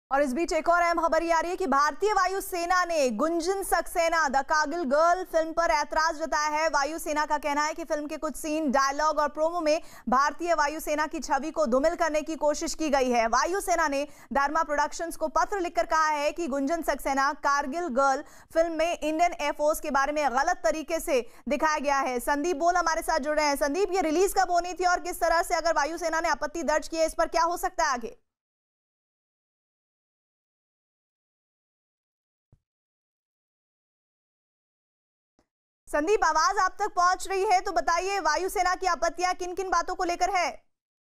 और इस बीच एक और अहम खबर ये आ रही है कि भारतीय वायुसेना ने Gunjan Saxena the Kargil girl film पर ऐतराज जताया है। वायुसेना का कहना है कि फिल्म के कुछ सीन, डायलॉग और प्रोमो में भारतीय वायुसेना की छवि को धूमिल करने की कोशिश की गई है। वायुसेना ने धर्मा प्रोडक्शंस को पत्र लिखकर कहा है कि गुंजन सक्सेना कारगिल गर्ल फिल्म में इंडियन एयरफोर्स के बारे में गलत तरीके से दिखाया गया है। संदीप बोल हमारे साथ जुड़ रहे हैं। संदीप, ये रिलीज कब होनी थी और किस तरह से, अगर वायुसेना ने आपत्ति दर्ज की है, इस पर क्या हो सकता है आगे? संदीप, आवाज आप तक पहुंच रही है तो बताइए, वायुसेना की आपत्तियां किन किन बातों को लेकर है?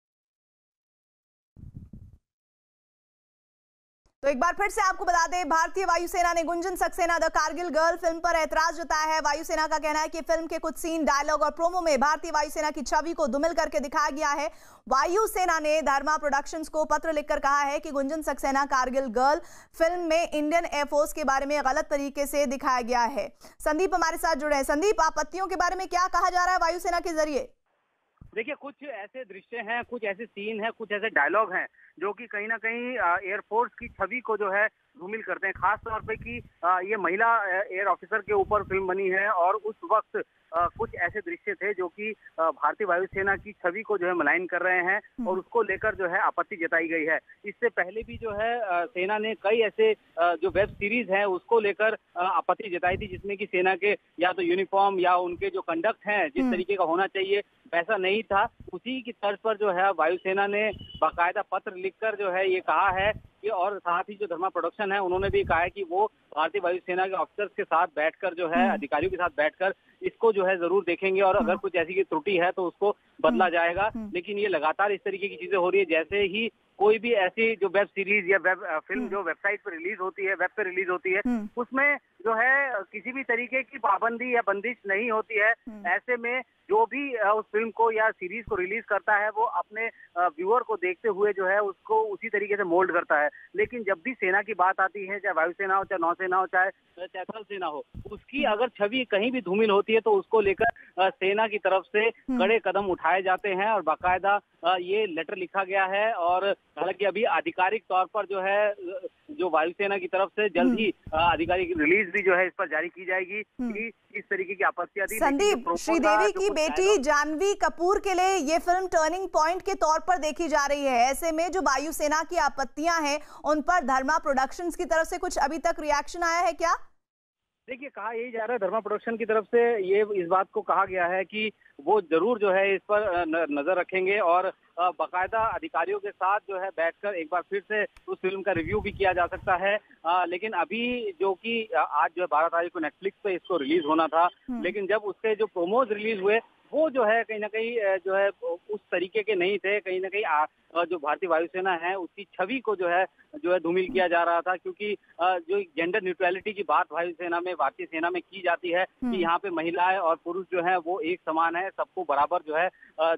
तो एक बार फिर से आपको बता दें, भारतीय वायुसेना ने Gunjan Saxena the Kargil girl film पर ऐतराज जताया है। वायुसेना का कहना है कि फिल्म के कुछ सीन, डायलॉग और प्रोमो में भारतीय वायुसेना की छवि को धूमिल करके दिखाया गया है। वायुसेना ने धर्मा प्रोडक्शंस को पत्र लिखकर कहा है कि गुंजन सक्सेना कारगिल गर्ल फिल्म में इंडियन एयरफोर्स के बारे में गलत तरीके से दिखाया गया है। संदीप हमारे साथ जुड़े हैं। संदीप, आपत्तियों के बारे में क्या कहा जा रहा है वायुसेना के जरिए? देखिए, कुछ ऐसे दृश्य हैं, कुछ ऐसे सीन हैं, कुछ ऐसे डायलॉग हैं जो कि कहीं ना कहीं एयरफोर्स की छवि को जो है धूमिल करते हैं। खास तौर पे कि ये महिला एयर ऑफिसर के ऊपर फिल्म बनी है और उस वक्त कुछ ऐसे दृश्य थे जो कि भारतीय वायुसेना की छवि को जो है मलाइन कर रहे हैं और उसको लेकर जो है आपत्ति जताई गई है। इससे पहले भी जो है सेना ने कई ऐसे जो वेब सीरीज हैं उसको लेकर आपत्ति जताई थी, जिसमें कि सेना के या तो यूनिफॉर्म या उनके जो कंडक्ट हैं जिस तरीके का होना चाहिए वैसा नहीं था। उसी की तर्ज पर जो है वायुसेना ने बाकायदा पत्र लिखकर जो है ये कहा है कि, और साथ ही जो धर्मा प्रोडक्शन है उन्होंने भी कहा है कि वो भारतीय वायुसेना के ऑफिसर्स के साथ बैठकर जो है, अधिकारियों के साथ बैठकर इसको जो है जरूर देखेंगे और अगर कुछ ऐसी की त्रुटि है तो उसको बदला जाएगा। लेकिन ये लगातार इस तरीके की चीजें हो रही है, जैसे ही कोई भी ऐसी जो वेब सीरीज या वेब फिल्म जो वेबसाइट पर रिलीज होती है, वेब पे रिलीज होती है, उसमें जो है किसी भी तरीके की पाबंदी या बंदिश नहीं होती है। ऐसे में जो भी उस फिल्म को या सीरीज को रिलीज करता है वो अपने व्यूअर को देखते हुए जो है उसको उसी तरीके से मोल्ड करता है। लेकिन जब भी सेना की बात आती है, चाहे वायुसेना हो, चाहे नौसेना हो, चाहे थल सेना हो, उसकी अगर छवि कहीं भी धूमिल होती है तो उसको लेकर सेना की तरफ से कड़े कदम उठाए जाते हैं और बाकायदा ये लेटर लिखा गया है। और हालांकि अभी आधिकारिक तौर पर जो है जो वायुसेना की तरफ से जल्द ही आधिकारिक रिलीज भी जो है इस पर जारी की जाएगी कि इस तरीके की आपत्तियां दी। संदीप, श्रीदेवी की बेटी जानवी कपूर के लिए ये फिल्म टर्निंग पॉइंट के तौर पर देखी जा रही है। ऐसे में जो वायुसेना की आपत्तियां हैं उन पर धर्मा प्रोडक्शंस की तरफ से कुछ अभी तक रिएक्शन आया है क्या? देखिए, कहा यही जा रहा है धर्मा प्रोडक्शन की तरफ से, ये इस बात को कहा गया है कि वो जरूर जो है इस पर नजर रखेंगे और बाकायदा अधिकारियों के साथ जो है बैठकर एक बार फिर से उस फिल्म का रिव्यू भी किया जा सकता है। लेकिन अभी जो कि आज जो है 12 तारीख को नेटफ्लिक्स पे इसको रिलीज होना था, लेकिन जब उसके जो प्रोमोज रिलीज हुए वो जो है कहीं ना कहीं जो है उस तरीके के नहीं थे। कहीं ना कहीं जो भारतीय वायुसेना है उसकी छवि को जो है धूमिल किया जा रहा था, क्योंकि जो जेंडर न्यूट्रलिटी की बात वायुसेना में, भारतीय सेना में की जाती है कि यहाँ पे महिलाएं और पुरुष जो है वो एक समान है, सबको बराबर जो है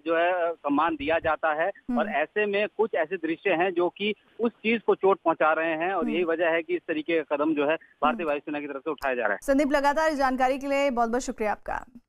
सम्मान दिया जाता है। और ऐसे में कुछ ऐसे दृश्य हैं जो कि उस चीज को चोट पहुंचा रहे हैं और यही वजह है कि इस तरीके का कदम जो है भारतीय वायुसेना की तरफ से उठाया जा रहा है। संदीप, लगातार इस जानकारी के लिए बहुत बहुत शुक्रिया आपका।